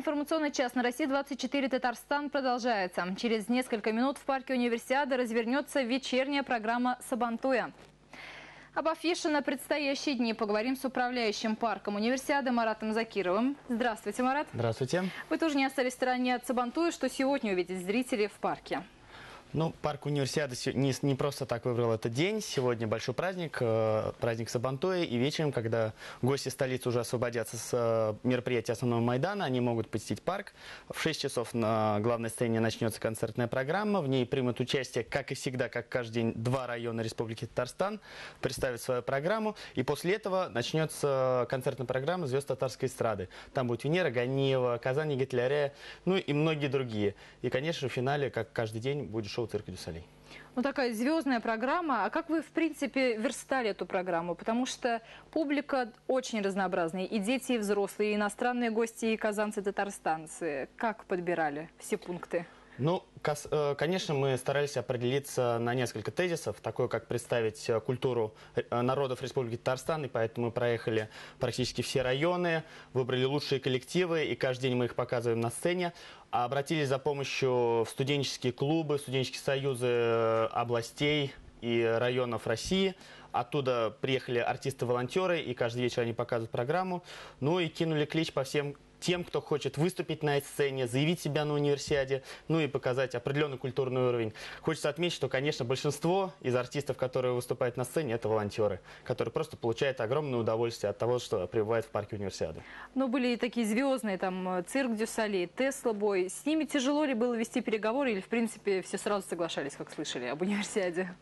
Информационный час на России-24 Татарстан продолжается. Через несколько минут в парке Универсиады развернется вечерняя программа Сабантуя. Об афише на предстоящие дни поговорим с управляющим парком Универсиады Маратом Закировым. Здравствуйте, Марат. Здравствуйте. Вы тоже не остались в стороне от Сабантуя. Что сегодня увидеть зрители в парке? Ну, парк Универсиады не просто так выбрал этот день. Сегодня большой праздник, праздник Сабантуя. И вечером, когда гости столицы уже освободятся с мероприятия основного Майдана, они могут посетить парк. В 6 часов на главной сцене начнется концертная программа. В ней примут участие, как и всегда, как каждый день, 2 района Республики Татарстан. Представят свою программу. И после этого начнется концертная программа «Звезд татарской эстрады». Там будет Венера Ганиева, Казань Гетляря, ну и многие другие. И, конечно, в финале, как каждый день, будет шоу «Цирка дю Солей». Ну, такая звездная программа. А как вы, в принципе, верстали эту программу? Потому что публика очень разнообразная. И дети, и взрослые, и иностранные гости, и казанцы, и татарстанцы. Как подбирали все пункты? Ну, конечно, мы старались определиться на несколько тезисов, такое как представить культуру народов Республики Татарстан, и поэтому мы проехали практически все районы, выбрали лучшие коллективы, и каждый день мы их показываем на сцене. Обратились за помощью в студенческие клубы, студенческие союзы областей и районов России. Оттуда приехали артисты-волонтеры, и каждый вечер они показывают программу. Ну и кинули клич по всем тем, кто хочет выступить на этой сцене, заявить себя на универсиаде, ну и показать определенный культурный уровень. Хочется отметить, что, конечно, большинство из артистов, которые выступают на сцене, это волонтеры, которые просто получают огромное удовольствие от того, что пребывают в парке Универсиады. Ну, были и такие звездные, там, «Цирк дю Солей», «Тесла Бой». С ними тяжело ли было вести переговоры или, в принципе, все сразу соглашались, как слышали, об универсиаде?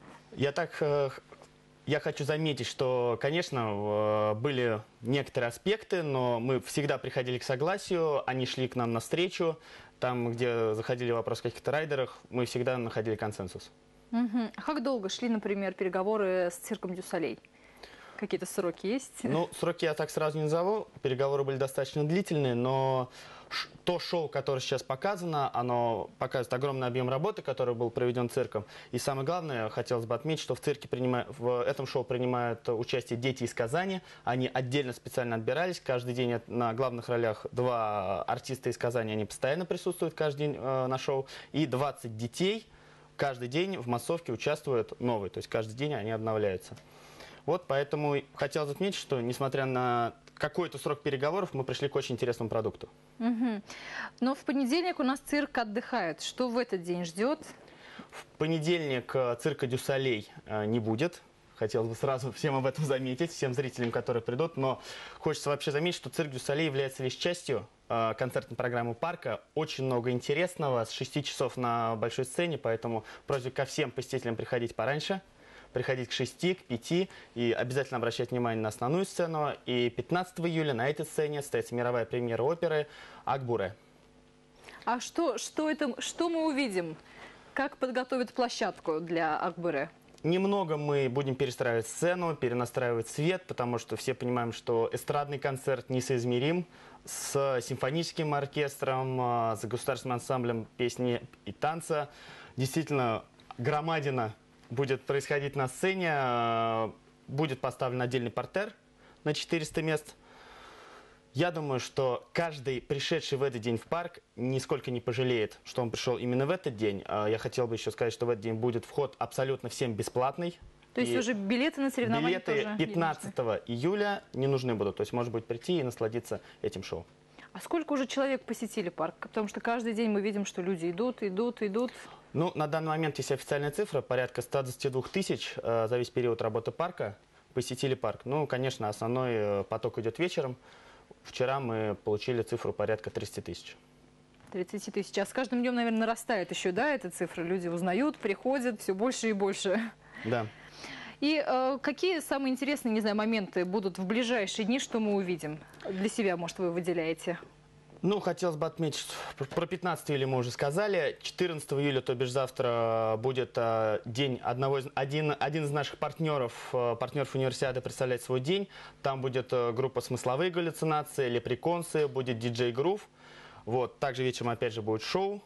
Я хочу заметить, что, конечно, были некоторые аспекты, но мы всегда приходили к согласию, они шли к нам навстречу. Там, где заходили вопросы о каких-то райдерах, мы всегда находили консенсус. Угу. А как долго шли, например, переговоры с «Цирком дю Солей»? Какие-то сроки есть? Ну, сроки я так сразу не назову. Переговоры были достаточно длительные, но то шоу, которое сейчас показано, оно показывает огромный объем работы, который был проведен цирком. И самое главное, хотелось бы отметить, что в этом шоу принимают участие дети из Казани. Они отдельно специально отбирались. Каждый день на главных ролях 2 артиста из Казани, они постоянно присутствуют каждый день на шоу. И 20 детей каждый день в массовке участвуют новые. То есть каждый день они обновляются. Вот поэтому хотелось отметить, что несмотря на какой-то срок переговоров, мы пришли к очень интересному продукту. Угу. Но в понедельник у нас цирк отдыхает. Что в этот день ждет? В понедельник цирка дю Солей не будет. Хотелось бы сразу всем об этом заметить, всем зрителям, которые придут. Но хочется вообще заметить, что цирк дю Солей является лишь частью концертной программы парка. Очень много интересного с 6 часов на большой сцене, поэтому просьба ко всем посетителям приходить пораньше. Приходить к 6, к 5 и обязательно обращать внимание на основную сцену. И 15 июля на этой сцене состоится мировая премьера оперы «Акбуре». А что мы увидим? Как подготовят площадку для «Акбуре»? Немного мы будем перестраивать сцену, перенастраивать свет, потому что все понимаем, что эстрадный концерт несоизмерим с симфоническим оркестром, с государственным ансамблем песни и танца. Действительно, громадина будет происходить на сцене, будет поставлен отдельный портер на 400 мест. Я думаю, что каждый пришедший в этот день в парк нисколько не пожалеет, что он пришел именно в этот день. Я хотел бы еще сказать, что в этот день будет вход абсолютно всем бесплатный. То есть уже билеты на соревнования тоже? Билеты 15 июля не нужны будут. То есть можно будет прийти и насладиться этим шоу. А сколько уже человек посетили парк? Потому что каждый день мы видим, что люди идут. Ну, на данный момент есть официальная цифра, порядка 122 тысяч за весь период работы парка посетили парк. Ну, конечно, основной поток идет вечером. Вчера мы получили цифру порядка 30 тысяч. 30 тысяч. А с каждым днем, наверное, нарастает еще, да, эта цифра? Люди узнают, приходят все больше и больше. Да. И какие самые интересные, не знаю, моменты будут в ближайшие дни, что мы увидим? Для себя, может, вы выделяете? Ну, хотелось бы отметить, про 15 июля мы уже сказали. 14 июля, то бишь завтра, будет день один из наших партнеров Универсиады представлять свой день. Там будет группа «Смысловые галлюцинации», «Лепреконсы», будет диджей Грув. Вот. Также вечером опять же будет шоу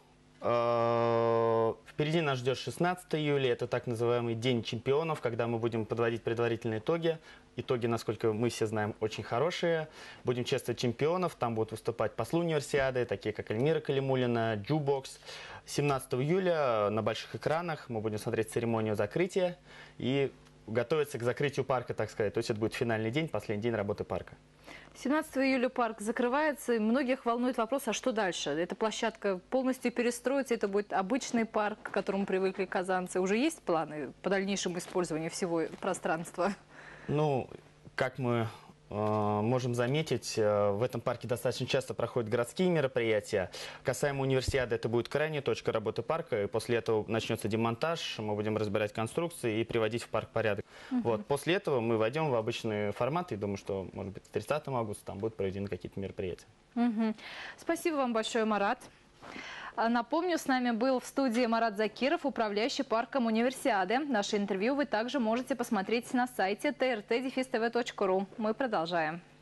Впереди нас ждет 16 июля, это так называемый День чемпионов, когда мы будем подводить предварительные итоги. Итоги, насколько мы все знаем, очень хорошие. Будем чествовать чемпионов, там будут выступать послы универсиады, такие как Эльмира Калимуллина, Джубокс. 17 июля на больших экранах мы будем смотреть церемонию закрытия и готовиться к закрытию парка, так сказать. То есть это будет финальный день, последний день работы парка. 17 июля парк закрывается, и многих волнует вопрос, а что дальше? Эта площадка полностью перестроится, это будет обычный парк, к которому привыкли казанцы. Уже есть планы по дальнейшему использованию всего пространства? Ну, как мы можем заметить, в этом парке достаточно часто проходят городские мероприятия. Касаемо универсиады, это будет крайняя точка работы парка, и после этого начнется демонтаж, мы будем разбирать конструкции и приводить в парк порядок. Вот. После этого мы войдем в обычный формат, и думаю, что, может быть, 30 августа там будут проведены какие-то мероприятия. Спасибо вам большое, Марат. Напомню, с нами был в студии Марат Закиров, управляющий парком Универсиады. Наше интервью вы также можете посмотреть на сайте trt-tv.ru. Мы продолжаем.